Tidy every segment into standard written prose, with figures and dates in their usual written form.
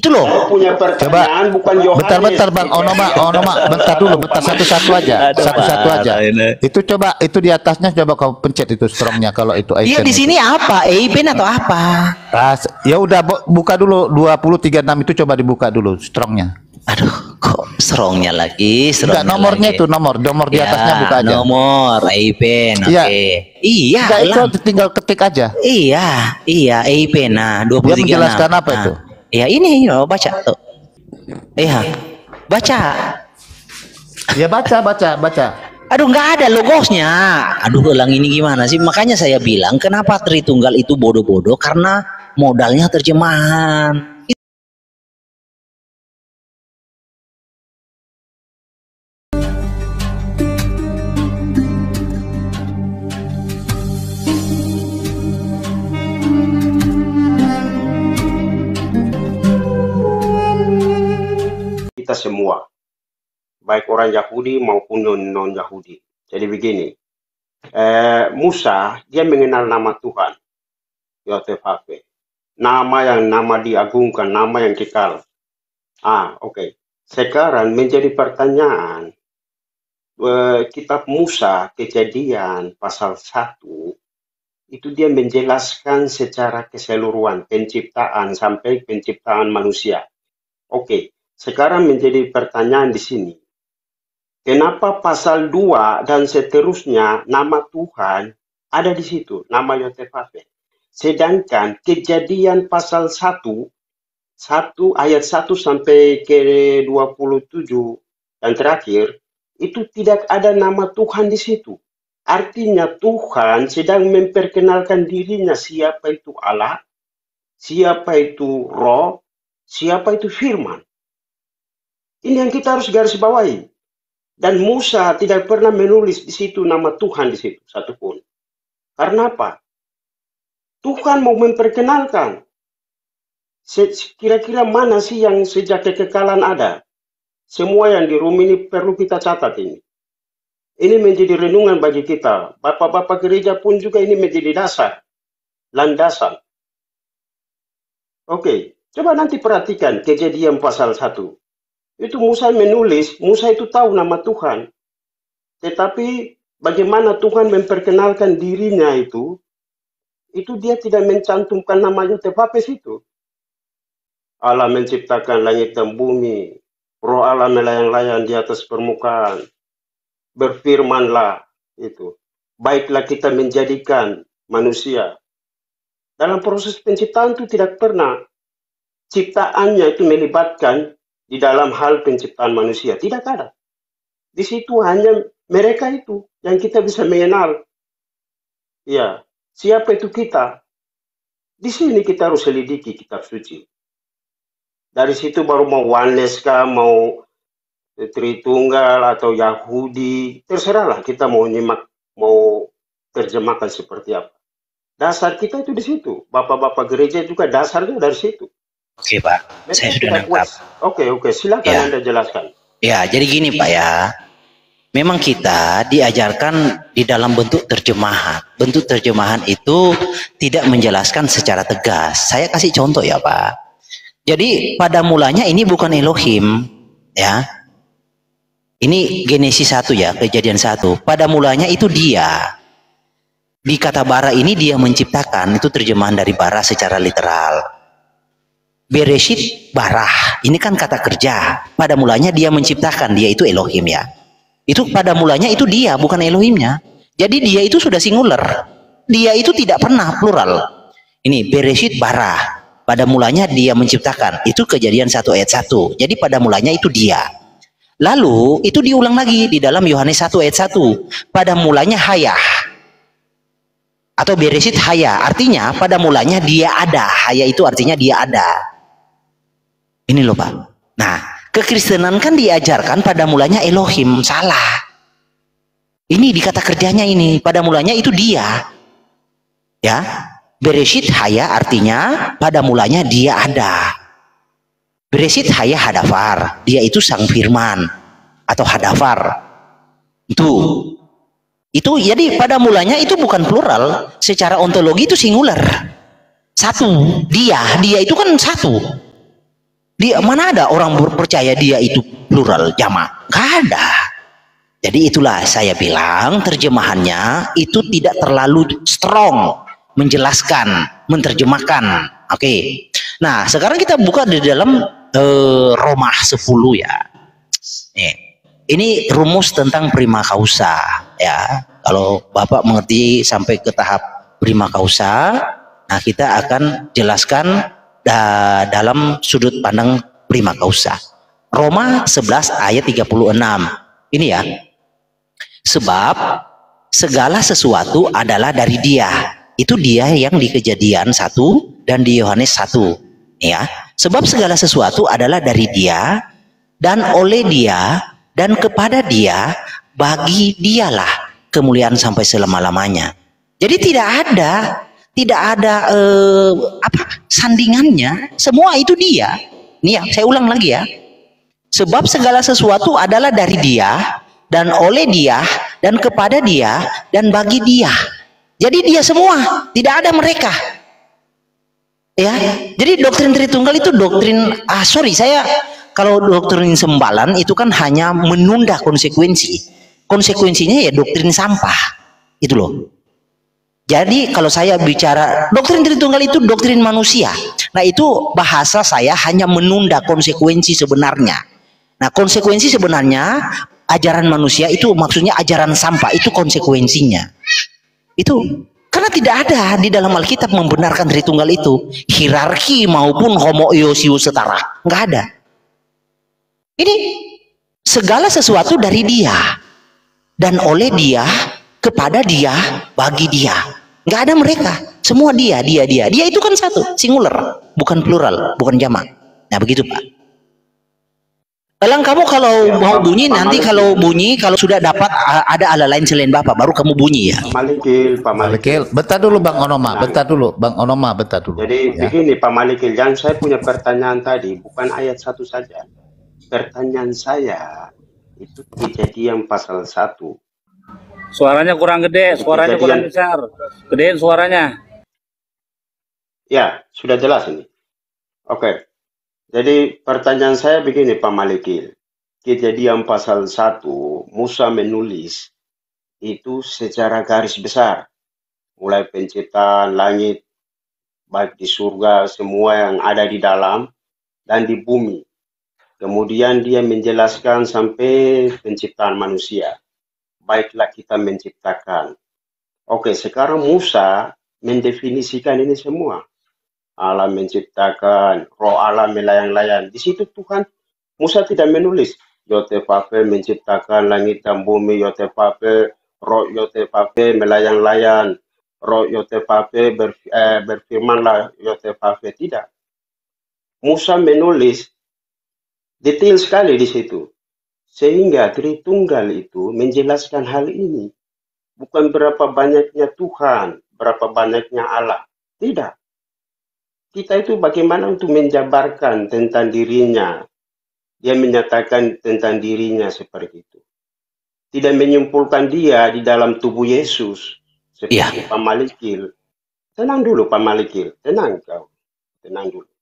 Itu loh. Saya punya pertanyaan, Coba bukan Yohanes. bentar Bang Onoma, bentar dulu, bentar satu-satu aja, satu-satu aja. Itu coba, itu di atasnya coba kau pencet itu strongnya kalau itu icon. Iya di sini apa? EIPN atau apa? Ya udah buka dulu 2036 itu coba dibuka dulu strongnya. Aduh, kok strongnya lagi? Enggak, nomornya lagi. Itu nomor di atasnya buka aja. Nomor EIPN, oke. Iya. Itu tinggal ketik aja. Iya, EIPN. Nah, 23. Dia menjelaskan apa itu? Ya ini loh, baca tuh. Iya, baca. Ya baca. Aduh, nggak ada logosnya. Aduh, ulang ini gimana sih? Makanya saya bilang kenapa Tritunggal itu bodoh-bodoh, karena modalnya terjemahan. Kita semua, baik orang Yahudi maupun non-Yahudi. Jadi begini, Musa dia mengenal nama Tuhan, Yotefave, nama diagungkan, nama yang kekal. Oke. Sekarang menjadi pertanyaan, kitab Musa Kejadian pasal 1 itu dia menjelaskan secara keseluruhan penciptaan sampai penciptaan manusia. Oke. Sekarang menjadi pertanyaan di sini. Kenapa pasal 2 dan seterusnya nama Tuhan ada di situ, nama Yotefave. Sedangkan Kejadian pasal 1 ayat 1 sampai ke 27 dan terakhir itu tidak ada nama Tuhan di situ. Artinya Tuhan sedang memperkenalkan dirinya, siapa itu Allah, siapa itu Roh, siapa itu Firman. Ini yang kita harus garis bawahi. Dan Musa tidak pernah menulis di situ nama Tuhan di situ satupun. Karena apa? Tuhan mau memperkenalkan. Kira-kira mana sih yang sejak kekekalan ada? Semua yang di room ini perlu kita catat ini. Ini menjadi renungan bagi kita. Bapak-bapak gereja pun juga ini menjadi dasar. Landasan. Oke, coba nanti perhatikan Kejadian pasal 1. Itu Musa menulis, Musa itu tahu nama Tuhan. Tetapi bagaimana Tuhan memperkenalkan dirinya itu dia tidak mencantumkan nama Yotefave itu. Allah menciptakan langit dan bumi, Roh Allah melayang-layang di atas permukaan. Berfirmanlah itu. Baiklah kita menjadikan manusia. Dalam proses penciptaan itu tidak pernah ciptaannya itu melibatkan di dalam hal penciptaan manusia. Tidak ada. Di situ hanya mereka itu yang kita bisa mengenal. Ya, siapa itu kita? Di sini kita harus selidiki kitab suci. Dari situ baru mau oneness kah, mau Tritunggal atau Yahudi, terserahlah kita mau nyimak, mau terjemahkan seperti apa. Dasar kita itu di situ. Bapak-bapak gereja juga dasarnya dari situ. Oke Pak, saya sudah nangkap. Oke, silakan Anda jelaskan. Ya, jadi gini Pak ya. Memang kita diajarkan di dalam bentuk terjemahan. Bentuk terjemahan itu tidak menjelaskan secara tegas. Saya kasih contoh ya Pak. Jadi pada mulanya ini bukan Elohim, ya. Ini Genesis 1 ya, Kejadian 1. Pada mulanya itu dia. Di kata bara ini dia menciptakan, itu terjemahan dari bara secara literal. Bereshit barah, ini kan kata kerja. Pada mulanya dia menciptakan, dia itu Elohim ya. Itu pada mulanya itu dia, bukan Elohimnya. Jadi dia itu sudah singular. Dia itu tidak pernah plural. Ini bereshit barah. Pada mulanya dia menciptakan. Itu Kejadian 1 ayat 1. Jadi pada mulanya itu dia. Lalu itu diulang lagi di dalam Yohanes 1 ayat 1. Pada mulanya hayah. Atau bereshit haya. Artinya pada mulanya dia ada. Haya itu artinya dia ada. Ini loh Pak. Nah, kekristenan kan diajarkan pada mulanya Elohim. Salah. Ini di kata kerjanya ini. Pada mulanya itu dia. Ya. Bereshit haya artinya pada mulanya dia ada. Bereshit haya hadafar. Dia itu sang firman. Atau hadafar. Itu jadi pada mulanya itu bukan plural. Secara ontologi itu singular. Satu. Dia itu kan satu. Dia mana ada orang percaya dia itu plural jamak? Nggak ada. Jadi itulah saya bilang terjemahannya itu tidak terlalu strong menjelaskan, menerjemahkan. Oke. Nah, sekarang kita buka di dalam Roma 10 ya. Nih, ini rumus tentang prima causa ya. Kalau Bapak mengerti sampai ke tahap prima causa, nah kita akan jelaskan dalam sudut pandang prima causa. Roma 11 ayat 36. Ini ya. Sebab segala sesuatu adalah dari Dia. Itu Dia yang di Kejadian 1 dan di Yohanes 1. Ya. Sebab segala sesuatu adalah dari Dia dan oleh Dia dan kepada Dia, bagi Dialah kemuliaan sampai selama-lamanya. Jadi tidak ada sandingannya, semua itu Dia. Nih ya, saya ulang lagi ya. Sebab segala sesuatu adalah dari Dia dan oleh Dia dan kepada Dia dan bagi Dia. Jadi Dia semua, tidak ada mereka. Ya. Jadi doktrin Tritunggal itu doktrin kalau doktrin sembalan itu kan hanya menunda konsekuensi. Konsekuensinya ya doktrin sampah. Itu loh. Jadi kalau saya bicara doktrin Tritunggal itu doktrin manusia. Nah, itu bahasa saya hanya menunda konsekuensi sebenarnya. Nah, konsekuensi sebenarnya ajaran manusia itu maksudnya ajaran sampah, itu konsekuensinya. Itu karena tidak ada di dalam Alkitab membenarkan Tritunggal itu, hierarki maupun homoiousius setara, nggak ada. Ini segala sesuatu dari Dia dan oleh Dia, kepada Dia, bagi Dia. Nggak ada mereka, semua Dia. Dia itu kan satu, singular, bukan plural, bukan jamak. Nah begitu Pak. Elang, kamu kalau mau bunyi nanti kalau sudah dapat ada ala lain selain Bapak, baru kamu bunyi ya. Pak Malikil. Bentar dulu Bang Onoma, bentar dulu. Jadi ya. begini Pak Malikil, yang saya punya pertanyaan tadi bukan ayat 1 saja. Pertanyaan saya itu Kejadian pasal 1. Suaranya kurang gede, suaranya kurang besar. Gedein suaranya. Ya, sudah jelas ini. Oke. Jadi pertanyaan saya begini Pak Malikil. Kejadian pasal 1, Musa menulis itu secara garis besar. Mulai penciptaan langit, baik di surga, semua yang ada di dalam, dan di bumi. Kemudian dia menjelaskan sampai penciptaan manusia. Baiklah kita menciptakan. Oke, sekarang Musa mendefinisikan ini semua. Allah menciptakan, roh Allah melayang-layang. Di situ Tuhan, Musa tidak menulis, Yotefafe menciptakan langit dan bumi, Yotefafe, roh Yotefafe melayang-layang, roh Yotefafe berfirmanlah Yotefafe. Tidak. Musa menulis detail sekali di situ. Sehingga Tritunggal itu menjelaskan hal ini. Bukan berapa banyaknya Tuhan, berapa banyaknya Allah. Tidak. Kita itu bagaimana untuk menjabarkan tentang dirinya. Dia menyatakan tentang dirinya seperti itu. Tidak menyimpulkan dia di dalam tubuh Yesus. Seperti Pak Malikil. Tenang dulu Pak Malikil. Tenang kau. Tenang dulu.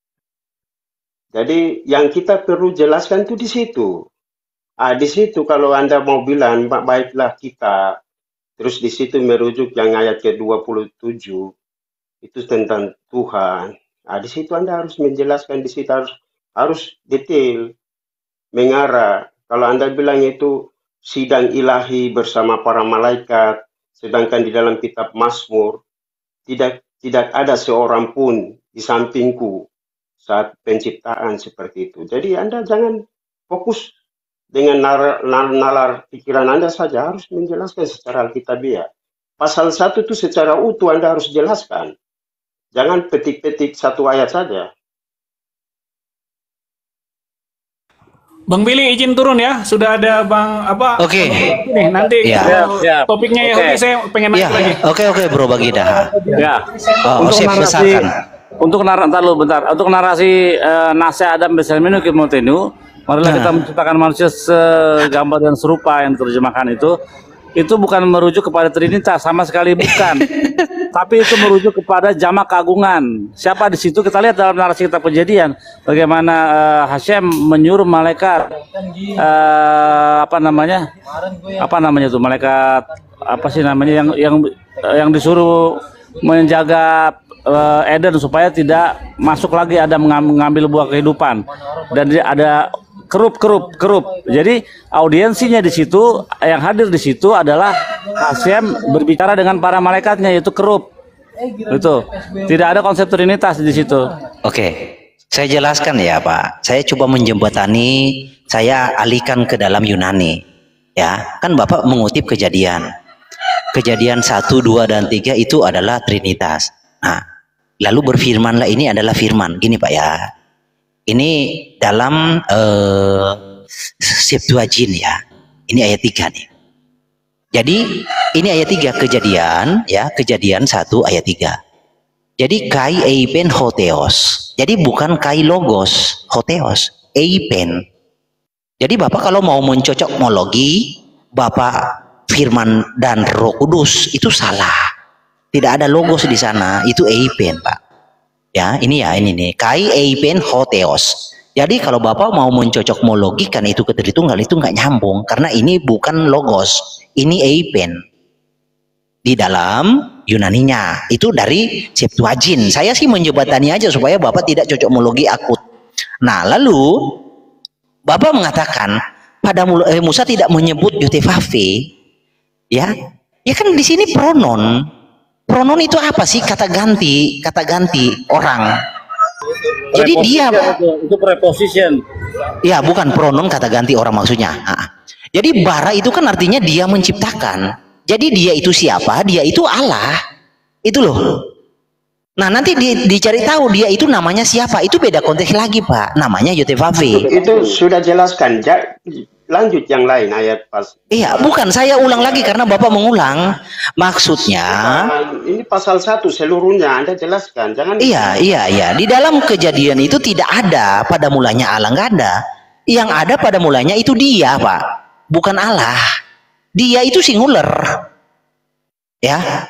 Jadi yang kita perlu jelaskan itu di situ. Di situ kalau Anda mau bilang, baiklah kita. Terus di situ merujuk yang ayat ke-27. Itu tentang Tuhan. Di situ Anda harus menjelaskan, di situ harus detail, mengarah. Kalau Anda bilang itu sidang ilahi bersama para malaikat, sedangkan di dalam kitab Mazmur tidak ada seorang pun di sampingku saat penciptaan seperti itu. Jadi Anda jangan fokus dengan nalar pikiran Anda saja, harus menjelaskan secara alkitabiah. Pasal 1 itu secara utuh Anda harus jelaskan. Jangan petik-petik satu ayat saja. Bang Billy izin turun ya, sudah ada Bang Oke. Nih nanti topiknya ya, saya pengen naik lagi. Oke Bro Baginda. Ya. Untuk narasi Nase Adam Besalminu Kimotenu, marilah kita menciptakan manusia segambar dan serupa yang diterjemahkan itu bukan merujuk kepada Trinitas, sama sekali bukan. tapi itu merujuk kepada jamak keagungan. Siapa di situ? Kita lihat dalam narasi kitab Kejadian bagaimana Hashem menyuruh malaikat apa namanya itu malaikat apa sih namanya yang disuruh menjaga Eden supaya tidak masuk lagi ada mengambil buah kehidupan, dan ada kerup. Jadi audiensinya di situ, yang hadir di situ adalah Hashem berbicara dengan para malaikatnya, yaitu kerup. Itu tidak ada konsep trinitas di situ. Oke, saya jelaskan ya Pak. Saya coba menjembatani, saya alihkan ke dalam Yunani. Ya, kan Bapak mengutip Kejadian 1, 2, dan 3 itu adalah trinitas. Nah, lalu berfirmanlah, ini adalah firman. Gini Pak ya. Ini dalam Septuagint ya. Ini ayat 3 nih. Jadi ini ayat 3 Kejadian ya, Kejadian 1 ayat 3. Jadi kai eipen hotheos. Jadi bukan kai logos, hotheos, eipen. Jadi Bapak kalau mau mencocokmologi Bapak firman dan Roh Kudus itu salah. Tidak ada logos di sana, itu eipen Pak. Ya, ini nih, kai eipen hotheos. Jadi kalau Bapak mau mencocokmologikan itu ke Tritunggal, itu nggak nyambung karena ini bukan logos, ini eipen. Di dalam Yunaninya itu dari Septuagint. Saya sih menjebatani aja supaya Bapak tidak cocokmologi akut. Nah, lalu Bapak mengatakan pada Musa tidak menyebut Yotevave. Ya kan di sini pronon. Pronon itu apa sih? Kata ganti orang. Jadi dia itu preposition. Ya, bukan pronon kata ganti orang maksudnya. Jadi bara itu kan artinya dia menciptakan. Jadi dia itu siapa? Dia itu Allah. Itu loh. Nah, nanti dicari tahu dia itu namanya siapa. Itu beda konteks lagi, Pak. Namanya Yotevave. Itu sudah jelaskan. Lanjut yang lain ayat pas. Iya, bukan, saya ulang lagi karena Bapak mengulang. Maksudnya ini pasal 1 seluruhnya Anda jelaskan. Jangan. Iya. Di dalam Kejadian itu tidak ada pada mulanya Allah, nggak ada. Yang ada pada mulanya itu dia, Pak. Bukan Allah. Dia itu singular. Ya.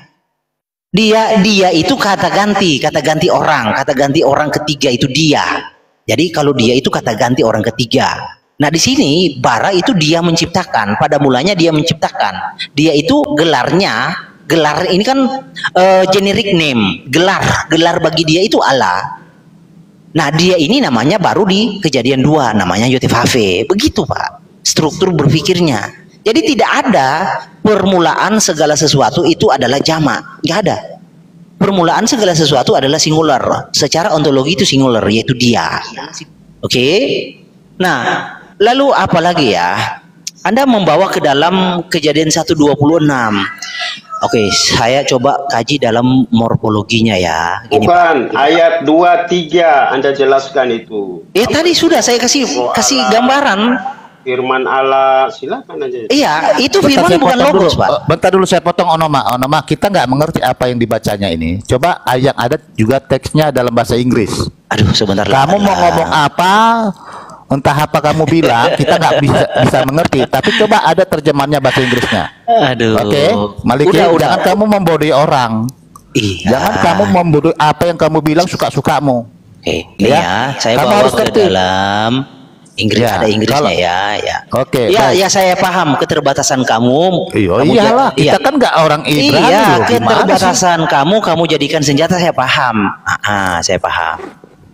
Dia itu kata ganti orang ketiga itu dia. Jadi kalau dia itu kata ganti orang ketiga. Nah, di sini bara itu dia menciptakan, pada mulanya dia menciptakan. Dia itu gelar ini kan generic name, gelar bagi dia itu Allah. Nah, dia ini namanya baru di Kejadian 2, namanya Yotevave. Begitu Pak, struktur berpikirnya. Jadi tidak ada permulaan segala sesuatu itu adalah jamak, nggak ada. Permulaan segala sesuatu adalah singular. Secara ontologi itu singular, yaitu dia. Oke? Nah, lalu apa lagi ya? Anda membawa ke dalam Kejadian 1:26. Oke, saya coba kaji dalam morfologinya ya. Gini, bukan, Pak. Ayat 2-3 Anda jelaskan itu. Tadi sudah saya kasih gambaran. Firman Allah, silakan aja. Iya, itu firman bukan logos, Pak. Bentar dulu saya potong Onoma, kita nggak mengerti apa yang dibacanya ini. Coba yang ada juga teksnya dalam bahasa Inggris. Aduh, sebentar. Kamu mau ngomong apa? Entah apa kamu bilang, kita nggak bisa mengerti. Tapi coba ada terjemahannya bahasa Inggrisnya. Aduh. Oke, Maliki, jangan kamu membodohi orang. Iya. Jangan kamu membodohi apa yang kamu bilang suka-sukamu. Oke, ya, saya kamu bawa harus ke dalam Inggris, ya, ada Inggrisnya ya. Oke. Ya, saya paham keterbatasan kamu. Iyalah, kita kan nggak orang Ibrani. Iya, keterbatasan kamu jadikan senjata, saya paham. Saya paham.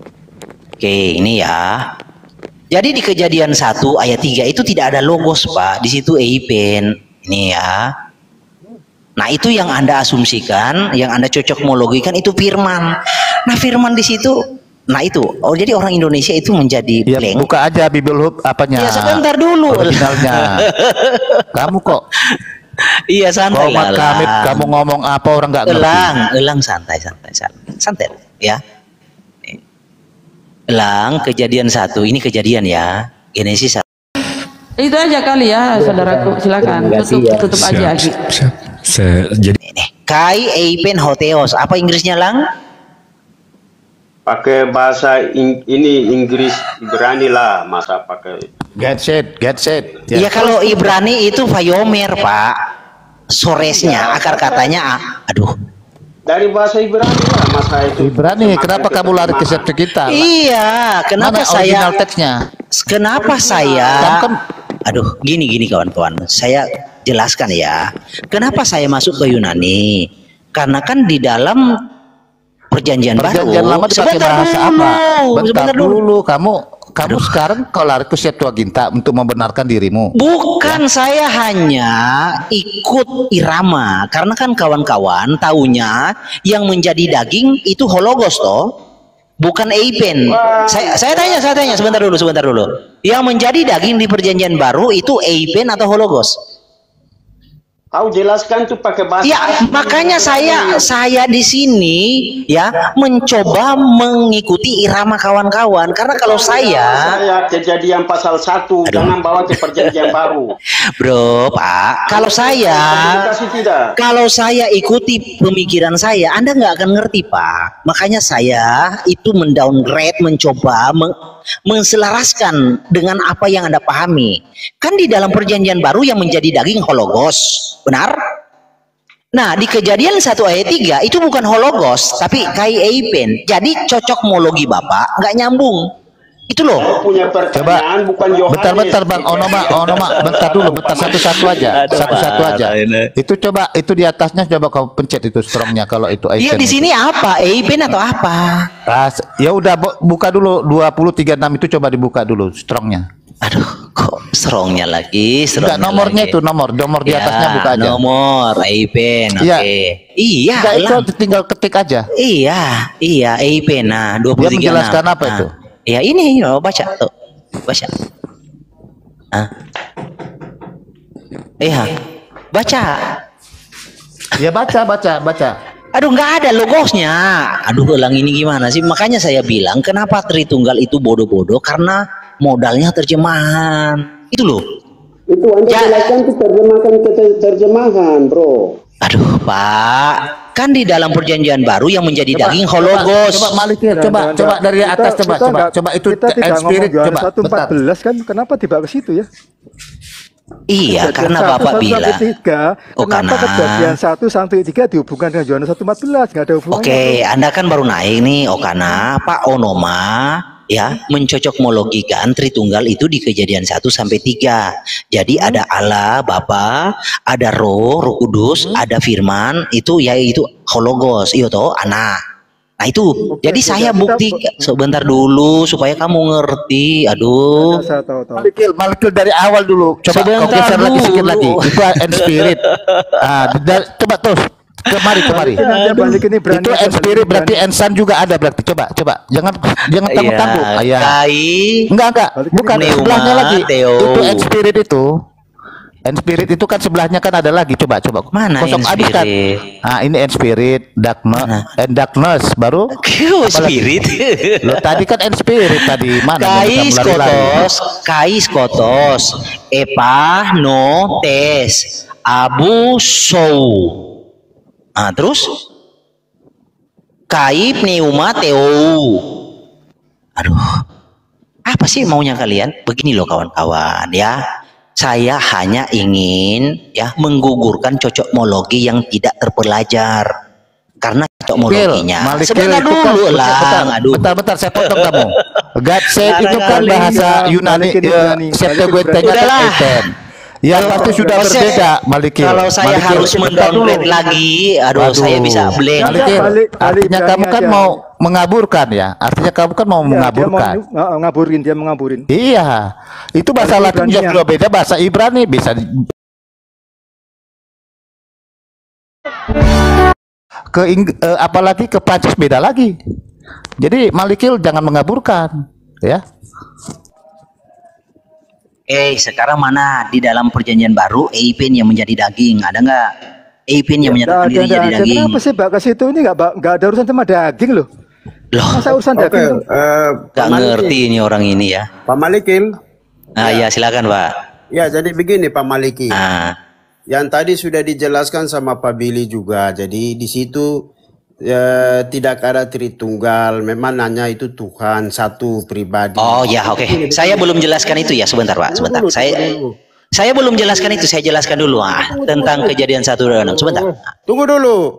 Oke, ini ya. Jadi di Kejadian 1 ayat 3 itu tidak ada logos, Pak. Di situ eipen. Ini ya. Nah, itu yang Anda asumsikan, yang Anda cocokmologikan itu firman. Nah, firman di situ, nah itu. Oh, jadi orang Indonesia itu menjadi blank. Buka aja Bible Hub apanya. Ya, sebentar dulu. Originalnya. Kamu kok. Iya, santai lah. Kamu ngomong apa orang nggak ngerti. Elang santai ya. Elang Kejadian 1, ini Kejadian ya. Genesis 1. Itu aja kali ya, saudaraku. Silakan tutup aja. Jadi kai eipen hotheos. Apa Inggrisnya, Lang? Pakai bahasa ini Inggris Ibrani lah, masa pakai. Get set. Iya, kalau Ibrani itu vayomer, Pak. Soresnya, akar katanya, aduh. Dari bahasa Ibrani lah masa itu. Ibrani, kenapa kamu lari ke sertifikat? Iya, kenapa Mana saya original teksnya? kenapa saya Kamu kan aduh, gini kawan-kawan. Saya jelaskan ya. Kenapa saya masuk ke Yunani? Karena kan di dalam perjanjian baru. perjanjian lama dipakai bahasa apa? Bentar sebentar dulu. dulu, kamu sekarang kau lari ke Septuaginta untuk membenarkan dirimu. Bukan, saya hanya ikut irama karena kan kawan-kawan taunya yang menjadi daging itu hologos toh, bukan eipen. Saya tanya sebentar dulu. Yang menjadi daging di perjanjian baru itu eipen atau hologos? Kau jelaskan tuh pakai bahasa. Ya, makanya saya di sini ya mencoba mengikuti irama kawan-kawan karena kalau saya Kejadian pasal 1 jangan bawa ke perjanjian baru. Bro, Pak, kalau saya ikuti pemikiran saya, Anda nggak akan ngerti, Pak. Makanya saya itu mendowngrade, mencoba menselaraskan dengan apa yang Anda pahami. Kan di dalam perjanjian baru yang menjadi daging hologos, benar? Nah, di Kejadian 1 ayat 3 itu bukan hologos, tapi kai eipen. Jadi cocokmologi Bapak nggak nyambung. Itu loh. Punya pertanyaan bukan Yohanes. Bentar Bang, Onoma, bentar dulu, satu-satu aja. Itu coba, itu di atasnya coba kau pencet itu strongnya kalau itu Iya, di sini apa? Eipen atau apa? Ya udah buka dulu 2036 itu coba dibuka dulu strongnya. Aduh, kok strongnya lagi? Enggak, nomornya itu nomor di atasnya buka aja. Nomor eipen, oke. Iya. Enggak, itu tinggal ketik aja. Iya, eipen. Nah, 23. Dia menjelaskan apa itu? Ya ini, baca tuh. Baca. Iya. Baca. Ya baca. Aduh, nggak ada logosnya. Aduh, ulang ini gimana sih? Makanya saya bilang kenapa Tritunggal itu bodoh-bodoh karena modalnya terjemahan. Itu loh. Itu Anda jelaskan itu terjemahkan ke terjemahan, Bro. Aduh, Pak, kan di dalam perjanjian baru yang menjadi daging hologos. Coba Malikir, coba dari atas, coba itu spirit, coba 1:14 kan, kenapa dibawa ke situ ya? Iya, karena Bapak bilang. Kenapa Kejadian 1-3 dihubungkan dengan Yohanes 1:14? Nggak ada hubungannya. Oke, Anda kan baru naik nih, Okana, Pak Onoma. Ya, mencocokmologikan Tritunggal itu di Kejadian 1-3. Jadi ada Allah Bapa, ada Roh Kudus, ada Firman, itu yaitu hologos, itu toh anak. Nah itu, jadi saya bukti sebentar dulu supaya kamu ngerti. Aduh. Malikil dari awal dulu. Coba kau geser lagi sedikit lagi. Itu and spirit. Coba terus. Kemari. Itu and spirit berarti and sun juga ada berarti. Coba. Jangan tangguh-tangguh. Enggak. Bukan sebelahnya lagi. Itu and spirit itu. And spirit itu kan sebelahnya kan ada lagi. Coba. Mana kosong and spirit? Kan. Ini and spirit, darkness baru. Spirit. Lo tadi kan and spirit tadi mana? Kais kotos, epanotes, abu sou. Nah, terus kai pneuma teo. Aduh, apa sih maunya kalian? Begini loh kawan-kawan ya. Saya hanya ingin ya menggugurkan cocokmologi yang tidak terpelajar. Karena cocokmologinya sebentar dulu lah. Bentar, saya potong kamu. God said itu kan bahasa Yunani, Septuaginta kan. Ya pasti sudah berbeda, Malikil. Kalau saya harus mendowngrade lagi, saya bisa blank. Malikil, artinya kamu kan mau mengaburkan ya. Artinya kamu kan mau mengaburkan. Dia mengaburin. Iya, itu bahasa Latin juga sudah beda, bahasa Ibrani bisa. Apalagi ke Prancis beda lagi. Jadi Malikil jangan mengaburkan, ya. Sekarang mana di dalam perjanjian baru eipen yang menjadi daging? Ada nggak? Eipen yang menyatakan diri jadi daging. Kenapa sih bakas itu ini nggak ada urusan sama daging loh? Masa urusan daging? Nggak ngerti ini orang ini ya. Pak Malikil. Ya silakan Pak. Ya jadi begini Pak Maliki. Yang tadi sudah dijelaskan sama Pak Billy juga. Jadi di situ tidak ada Tritunggal, memang nanya itu Tuhan satu pribadi. Oh ya, oke. Saya belum jelaskan itu ya, sebentar Pak, sebentar. Saya belum jelaskan itu, saya jelaskan dulu tentang Kejadian 1:6. Sebentar. Tunggu dulu.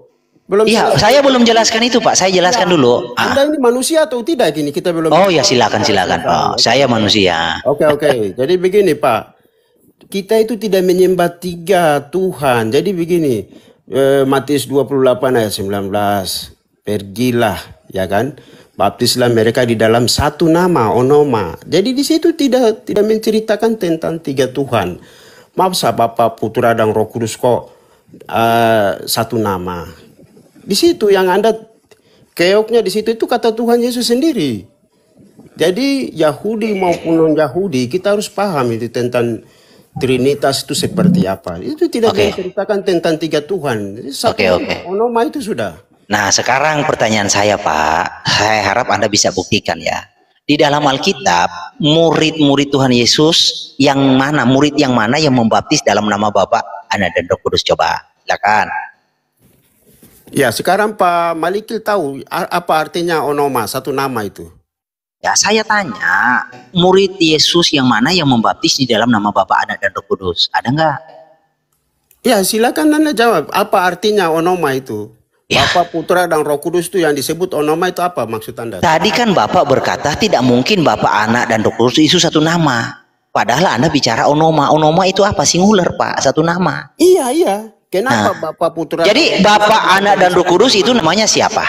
Belum Iya, selesai. saya belum jelaskan itu, Pak. Saya jelaskan dulu. Anda ini manusia atau tidak ini? Kita belum. Oh ya, silakan. Oh, saya manusia. Oke. Jadi begini, Pak. Kita itu tidak menyembah 3 Tuhan. Jadi begini, Matius 28 ayat 19. Pergilah, ya kan? Baptislah mereka di dalam satu nama, onoma. Jadi di situ tidak menceritakan tentang 3 Tuhan. Masa Bapa, Putra dan Roh Kudus kok satu nama. Di situ yang Anda keoknya di situ itu kata Tuhan Yesus sendiri. Jadi Yahudi maupun non-Yahudi kita harus paham itu tentang Trinitas itu seperti apa. Itu tidak menceritakan tentang 3 Tuhan. Satu onoma itu sudah. Nah, sekarang pertanyaan saya, Pak. Saya harap Anda bisa buktikan ya. Di dalam Alkitab, murid-murid Tuhan Yesus yang mana, murid yang mana yang membaptis dalam nama Bapa, Anak dan Roh Kudus? Coba, silakan. Ya, sekarang Pak Malikil tahu apa artinya onoma, satu nama itu. Ya, saya tanya, murid Yesus yang mana yang membaptis di dalam nama Bapa, Anak dan Roh Kudus? Ada nggak? Ya, silakan Anda jawab. Apa artinya onoma itu? Ya. Bapa, Putra, dan Roh Kudus itu yang disebut onoma itu apa maksud Anda? Tadi kan Bapak berkata tidak mungkin Bapa, Anak, dan Roh Kudus itu satu nama. Padahal Anda bicara onoma. Onoma itu apa? Singular, Pak. Satu nama. Iya. Kenapa Bapa, Putra? Jadi Bapa, Anak, dan Roh Kudus itu namanya siapa?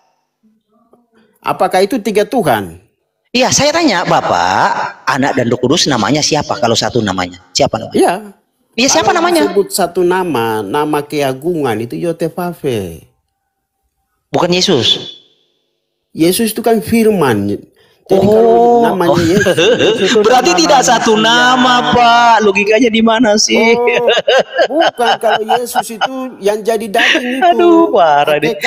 Apakah itu 3 Tuhan? Iya, saya tanya, Bapak, Anak, dan Roh Kudus namanya siapa kalau satu namanya? Siapa namanya? Iya. Iya, siapa namanya? Sebut satu nama keagungan itu Yotevave. Bukan Yesus. Yesus itu kan firman. Jadi kalau namanya Yesus berarti tidak satu nama, Pak. Logikanya di mana sih? Bukan, kalau Yesus itu yang jadi daging itu. Aduh, parah deh.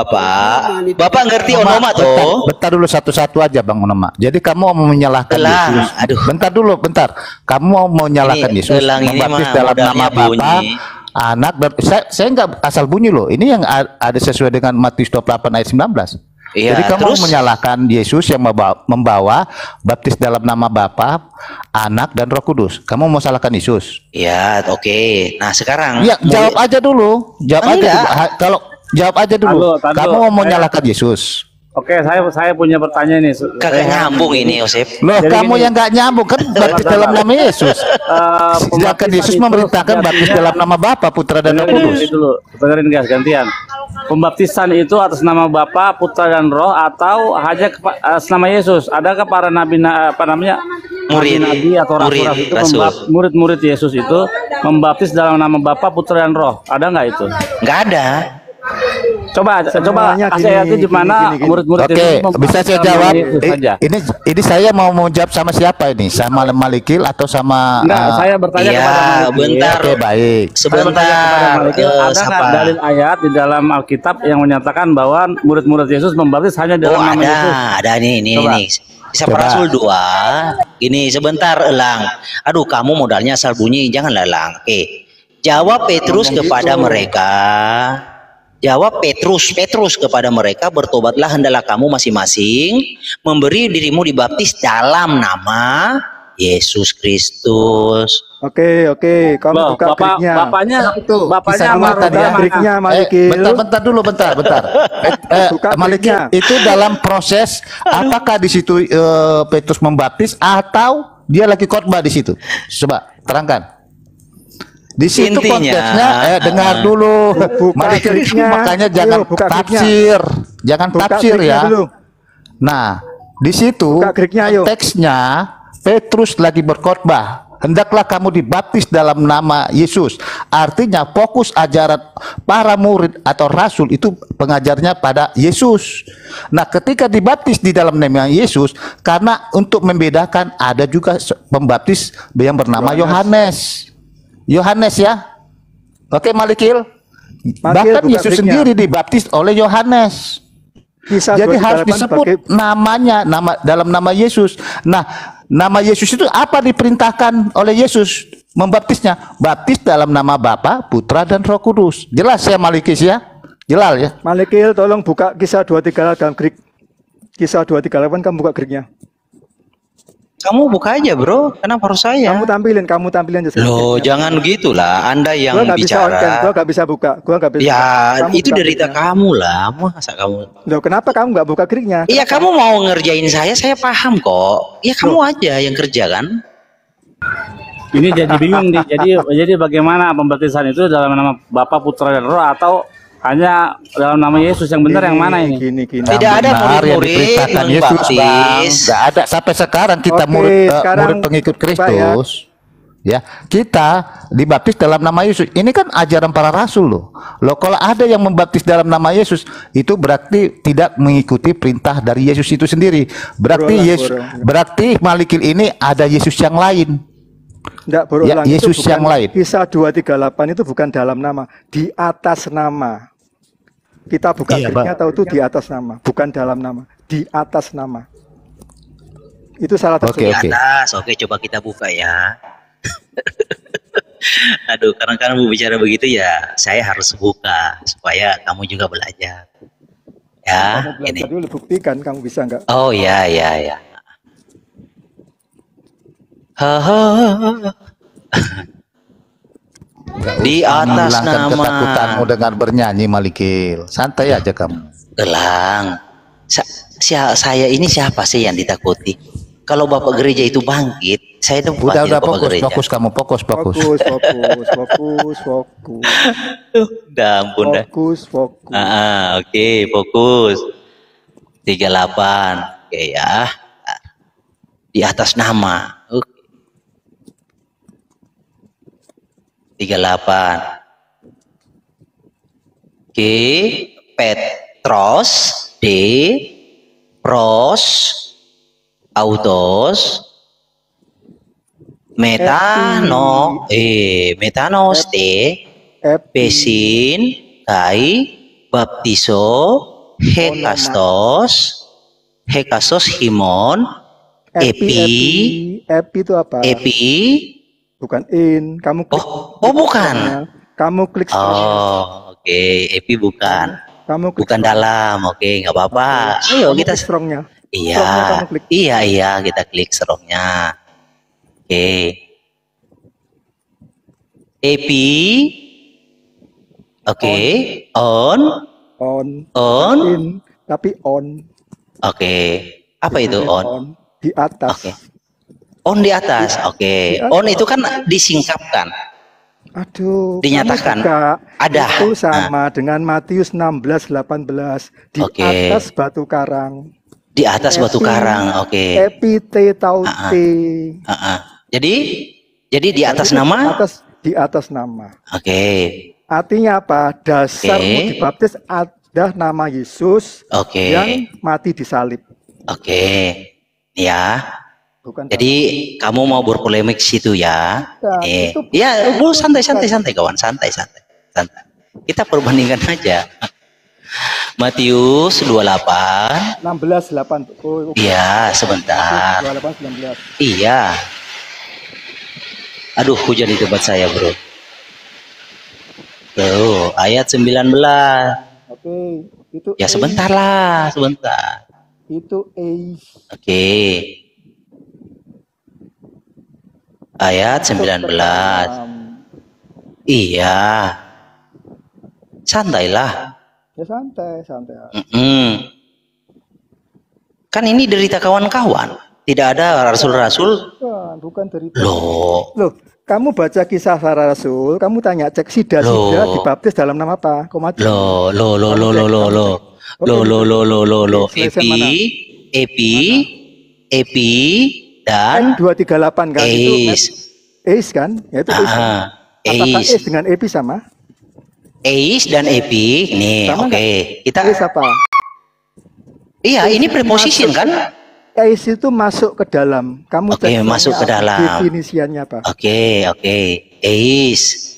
Bapak ngerti onoma tuh? Bentar dulu satu-satu aja Bang Onoma. Jadi kamu mau menyalahkan Yesus. Bentar. Kamu mau menyalahkan Yesus membaptis dalam nama Bapa, Anak. Saya nggak asal bunyi loh. Ini yang ada sesuai dengan Matius 28 ayat 19. Iya, jadi kamu menyalahkan Yesus yang membawa baptis dalam nama Bapa, Anak, dan Roh Kudus. Kamu mau salahkan Yesus? Ya, oke. Nah, sekarang ya jawab aja dulu. Kalau jawab aja dulu. Kamu mau menyalahkan Yesus? Oke, saya punya pertanyaan nih. Kagak nyambung ini, Yosef. Loh, kamu yang nggak nyambung kan baptis dalam nama Yesus. Sedangkan Yesus memerintahkan baptis dalam nama Bapa, Putra, dan Roh Kudus. Dulu, dengerin guys, gantian. Pembaptisan itu atas nama Bapa, Putra, dan Roh atau hanya atas nama Yesus? Adakah para nabi nabi atau rasul itu murid-murid Yesus itu membaptis dalam nama Bapa, Putra, dan Roh? Ada nggak itu? Nggak ada. Coba kasih ayatnya di mana murid-murid itu. Oke, bisa saya jawab. Ini saya mau jawab sama siapa ini? Sama Malikil atau sama? Enggak, saya bertanya kepada Malikil. Bentar. Oke, baik. Sebentar. Ada nggak dalil ayat di dalam Alkitab yang menyatakan bahwa murid-murid Yesus membaptis hanya dalam nama Yesus? Ada nih. Kisah Para Rasul 2. Ini sebentar, Elang. Aduh, kamu modalnya asal bunyi, janganlah, Elang. Jawab Petrus kepada mereka. Jawab Petrus kepada mereka, bertobatlah hendaklah kamu masing-masing memberi dirimu dibaptis dalam nama Yesus Kristus. Oke, kamu buka Greeknya. Bapaknya Greeknya, Malikil. Bentar. Malikil itu dalam proses apakah di situ Petrus membaptis atau dia lagi khotbah di situ? Coba terangkan. Di situ konteksnya dengar dulu. Makanya jangan tafsir ya. Nah, di situ konteksnya Petrus lagi berkhotbah. Hendaklah kamu dibaptis dalam nama Yesus. Artinya fokus ajaran para murid atau rasul itu pengajarnya pada Yesus. Nah, ketika dibaptis di dalam nama Yesus, karena untuk membedakan ada juga pembaptis yang bernama Yohanes ya. Oke, Malikil. Bahkan Yesus sendiri dibaptis oleh Yohanes. Jadi harus disebut dalam nama Yesus. Nah, nama Yesus itu apa diperintahkan oleh Yesus membaptisnya? Baptis dalam nama Bapa, Putra, dan Roh Kudus. Jelas ya, Malikil ya? Jelas ya? Malikil, tolong buka Kisah 238 dalam Greek. Kisah 238 kamu buka Greeknya. Kamu buka aja bro, kenapa harus saya? Kamu tampilin aja. Loh, jangan gitulah. Anda yang gua bicara. Gua nggak bisa buka. Ya, itu derita kamu lah. Masa kamu? Loh, kenapa kamu nggak buka Greek-nya? Iya, kamu mau ngerjain saya paham kok. Iya, kamu aja yang kerja kan? Ini jadi bingung nih. Jadi bagaimana pembaptisan itu dalam nama Bapa, Putra, dan Roh atau hanya dalam nama Yesus yang benar yang mana ini? Tidak ada murid-murid membaptis. Nggak ada sampai sekarang kita murid pengikut Kristus. Ya, kita dibaptis dalam nama Yesus. Ini kan ajaran para rasul loh. Kalau ada yang membaptis dalam nama Yesus, itu berarti tidak mengikuti perintah dari Yesus itu sendiri. Berarti Malikil ini ada Yesus yang lain. Enggak, ya, Yesus yang lain. Kisah 238 itu bukan dalam nama, di atas nama. Kita buka Greek-nya tahu itu di atas nama, bukan dalam nama, di atas nama. Itu salah satu. Di atas. Oke, coba kita buka ya. Aduh, karena kamu bicara begitu ya, saya harus buka supaya kamu juga belajar. Ya, kamu belajar dulu, buktikan kamu bisa enggak? Oh ya. Di atas nama. Ketakutanmu dengan bernyanyi, Malikil. Santai aja kamu. Gelang. Saya ini siapa sih yang ditakuti? Kalau Bapak Gereja itu bangkit, saya itu udah fokus kamu, fokus. Udah ampun dah. Fokus. Oke, fokus. 38. Oke ya. Di atas nama. 38. Oke, Petros, D, Pros, Autos, Metanos, T, Pesin, Kai, Baptiso, Hekastos, Himon, Epi itu apa? Epi, bukan in, kamu klik. Bukan. Kamu klik. Oke, Epi bukan. Kamu klik bukan dalam. Oke, nggak apa-apa. Ayo kita strongnya. Iya, kita klik strongnya. Oke. Epi. Oke, on. In, tapi on. Oke. Apa itu on? Di atas. Oke. On di atas. Oke. On itu kan disingkapkan. Aduh, dinyatakan ada. Itu sama dengan Matius 16:18 di atas batu karang. Di atas batu karang. Oke. Epite taute. Jadi di atas nama? Di atas nama. Oke. Artinya apa? Dasarmu dibaptis ada nama Yesus yang mati disalib. Oke. Ya. Bukan jadi kamu mau berpolemik situ ya? Ya, bu santai kawan, santai. Kita perbandingkan aja. Matius 28. 16:8. Iya, sebentar. 28:19. Iya. Aduh, hujan di tempat saya, bro. Tuh, ayat 19. Oke, itu. Ya sebentar lah, sebentar. Itu Oke. Ayat 19. Iya. Santailah. Ya santai. Kan ini derita kawan-kawan. Tidak ada rasul-rasul. Bukan derita. Loh, kamu baca kisah para rasul, kamu tanya cek Sida dibaptis dalam nama apa? Loh. Epi dan 238 kan itu Eis kan? Ya itu Eis. Apakah Eis dengan Epi sama? Eis dan Epi nih, oke. Kita Eis apa? Iya, ini preposition kan? Eis itu masuk ke dalam. Kamu masuk ke dalam. Definisiannya apa? Oke. Eis.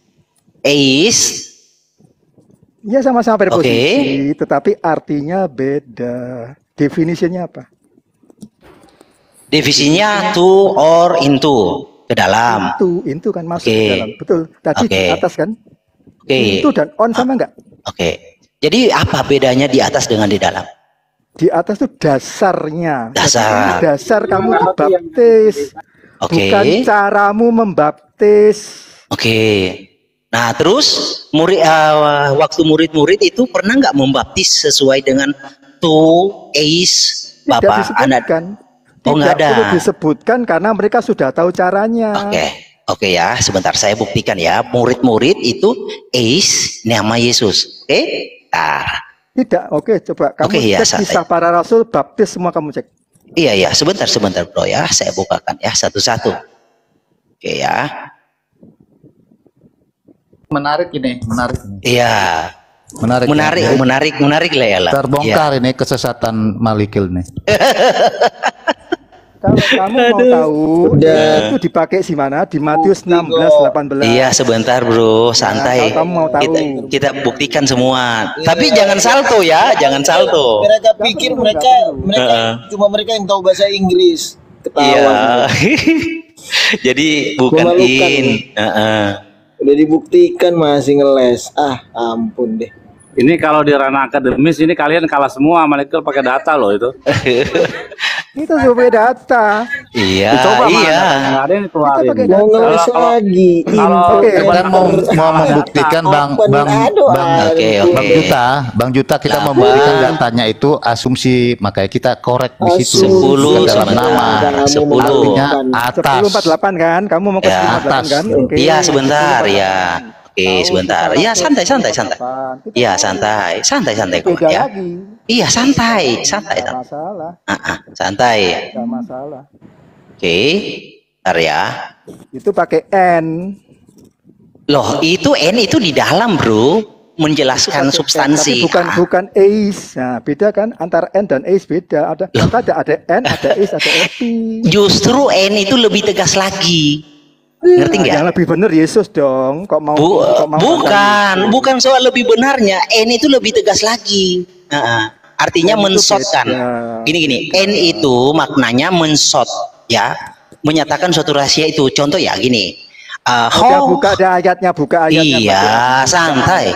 Ya sama-sama preposisi, tetapi artinya beda. Definisinya apa? Definisinya to or into, ke dalam. Into kan masuk ke dalam. Betul. Tadi di atas kan? Into dan on sama enggak? Jadi apa bedanya di atas dengan di dalam? Di atas itu dasarnya. Dasar kamu dibaptis. Bukan caramu membaptis. Nah terus waktu murid-murid itu pernah nggak membaptis sesuai dengan eis Bapak anak? Nggak ada. Perlu disebutkan karena mereka sudah tahu caranya. Oke ya, sebentar saya buktikan ya. Murid-murid itu eis nama Yesus. Tidak, coba kamu cek kisah para rasul, baptis semua kamu cek. Iya, sebentar bro ya, saya bukakan ya satu-satu. Ya. Menarik ini. Iya. Menarik lah ya lah. Terbongkar ini kesesatan Malikil nih. Kalau kamu mau tahu itu dipakai di mana? Di Matius 16:18. Iya, sebentar bro, santai. Kamu mau tahu. Kita buktikan semua. Tapi jangan salto ya, jangan salto. Mereka pikir mereka cuma mereka yang tahu bahasa Inggris. Ketahuan. Jadi bukan Udah dibuktikan masih ngeles. Ampun deh. Ini kalau di ranah akademis ini kalian kalah semua, Malikil pakai data loh itu. Itu juga data. Iya. Nggak ada yang keluarin. Mau ngeles lagi. Kita mau membuktikan Bang Juta kita membuktikan datanya itu asumsi, makanya kita korek di situ. 10 dalam nama. 10 artinya atas. 1048 kan? Kamu mau ke 1048 kan? Iya, sebentar ya. Sebentar. Ya santai. Iya santai kawan ya. Iya santai. Masalah. Santai. Enggak masalah. Bentar ya. Itu pakai N. Loh, itu N itu di dalam, bro, menjelaskan substansi. Tapi bukan eis. Nah, beda kan antara N dan eis beda. Ada N, ada eis, ada epi. Justru N itu lebih tegas lagi. Ngerti nggak? Yang lebih benar Yesus dong. Kok mau? Bukan soal lebih benarnya. N itu lebih tegas lagi. Artinya mensotkan. Gini. N itu maknanya mensot, ya, menyatakan suatu rahasia itu. Contoh ya gini. Buka ayatnya. Iya, santai.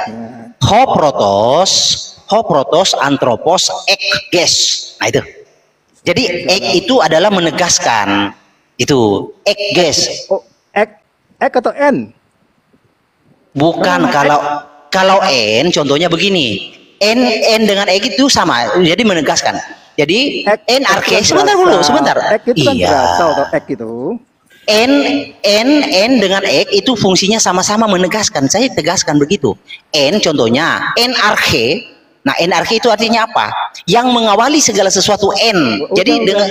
Hoprotos, antropos, ekges. Nah itu. Jadi ek itu adalah menegaskan. Itu ekges. Ek atau N? Bukan, kalau N contohnya begini. N dengan ek itu sama, jadi menegaskan. Jadi N arke sebentar dulu, sebentar. Ek itu kan berasal atau ek itu. N dengan ek itu fungsinya sama-sama menegaskan. Saya tegaskan begitu. N contohnya N arke. Nah, N arke itu artinya apa? Yang mengawali segala sesuatu N. Jadi dengan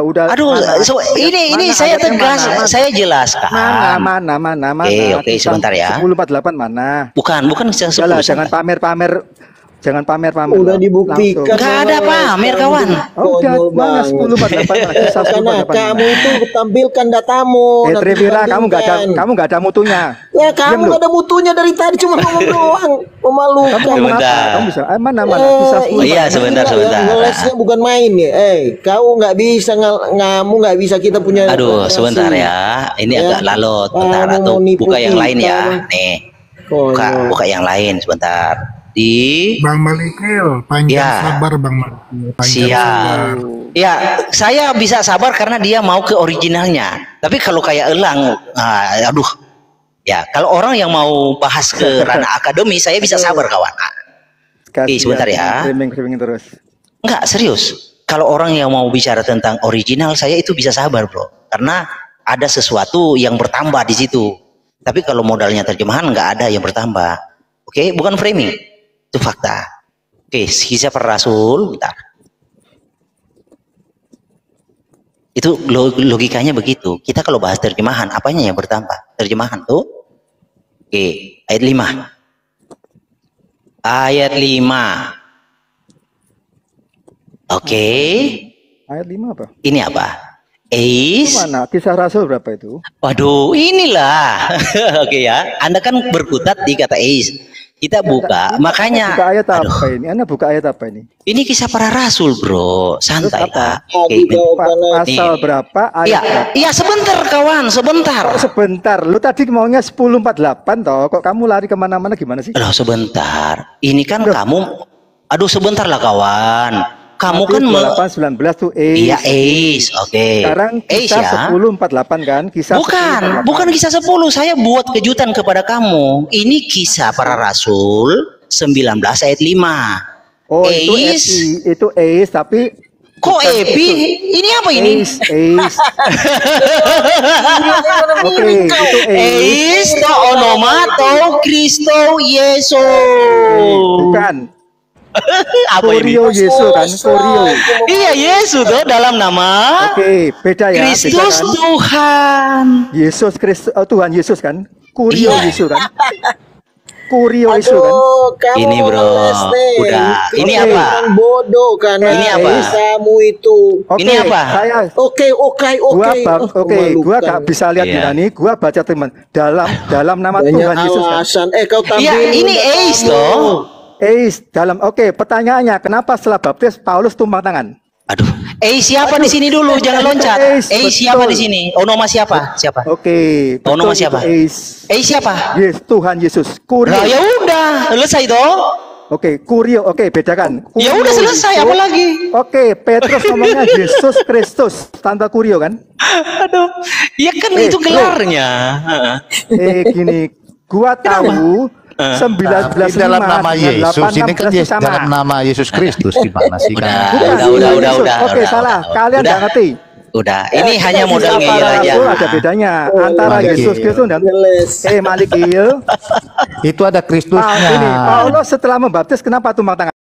ini saya tegas, saya jelaskan. Mana? Oke, sebentar ya. 1048 mana? Bukan 10. Jangan pamer. Jangan pamer. Udah dibuktikan. Gak ada pamer, kawan. Udah, mana 1048? Karena kamu itu tampilkan datamu. Trivira, kamu nggak ada mutunya. Ya, kamu nggak ada mutunya dari tadi, cuma ngomong doang. Memalukan. Kamu bisa mana? Iya, sebentar. Ngelesnya bukan main ya. Kau nggak bisa kita punya. Aduh, sebentar ya. Ini agak lalot. Bentar, atau buka yang lain ya. Nih. Buka yang lain sebentar. Bang Malikil, panjang sabar Bang Malikil. Siap. Ya, saya bisa sabar karena dia mau ke originalnya. Tapi kalau kayak Elang, ya kalau orang yang mau bahas ke ranah akademi, saya bisa sabar kawan. Sebentar ya. Framing terus. Enggak, serius. Kalau orang yang mau bicara tentang original, saya itu bisa sabar bro. Karena ada sesuatu yang bertambah di situ. Tapi kalau modalnya terjemahan, nggak ada yang bertambah. Oke, bukan framing. Itu fakta. Oke, kisah para rasul, bentar. Itu logikanya begitu. Kita kalau bahas terjemahan, apanya yang bertambah? Terjemahan tuh. Oke, ayat 5. Ayat 5. Oke. Ayat 5 apa? Ini apa? Eis. Mana? Kisah Rasul berapa itu? Waduh, inilah. Oke ya. Anda kan berkutat di kata eis. Kita buka, makanya. Buka ayat apa ini? Anda buka ayat apa ini? Ini kisah para rasul, bro. Santai lah. Pasal berapa? Iya, sebentar kawan, sebentar. Sebentar. Lu tadi maunya 1048 toh. Kok kamu lari kemana-mana gimana sih? Loh, sebentar. Ini kan kamu. Aduh, sebentar lah kawan. kamu kan 28:19 tuh Eis. Iya, Eis. Oke. Sekarang kisah 10:48 kan? Kisah bukan kisah 10. Saya buat kejutan kepada kamu. Ini kisah para rasul 19 ayat 5. Oh, Eis. Itu Eis tapi kok Epi? Ini apa ini? Eis. Oke, itu Eis to onomato Kristo Yesus. Bukan. Apa ini? Kurio Yesus kan, Kurio. Iya, Yesus tuh dalam nama. Oke, beda ya. Kristus kan? Tuhan. Yesus Kristus, Tuhan Yesus kan? Kurio Yesus kan? Kurio Yesus kan? Ini bro, udah. Ini apa? Bodoh karena ini apa? Kamu itu. Ini apa? Saya Gua gak bisa lihat ini. Gua baca teman dalam nama Tuhan Yesus kan? Kau tampil. Iya, ini Eis loh. Eis dalam pertanyaannya kenapa setelah baptis Paulus tumpang tangan? Aduh, siapa di sini dulu? Jangan loncat. Siapa di sini? Onoma siapa? Siapa? Oke. Onoma siapa? Siapa? Yes, Tuhan Yesus. Kurio. Nah, ya udah, selesai toh. Oke, Kurio. Oke, bedakan. Ya udah selesai, apa lagi? Oke, Petrus ngomongnya Yesus Kristus tanpa Kurio kan? Aduh, ya kan itu gelarnya. Gini, gua tahu 19 dalam nama Yesus ini kan dalam nama Yesus Kristus gimana sih? Udah. Oke, salah. Kalian nggak ngerti. Udah, ini hanya modal ngeyel aja. Ada bedanya antara Yesus Kristus dan Malikil. Itu ada Kristusnya. Paulus setelah membaptis kenapa tumpang tangan?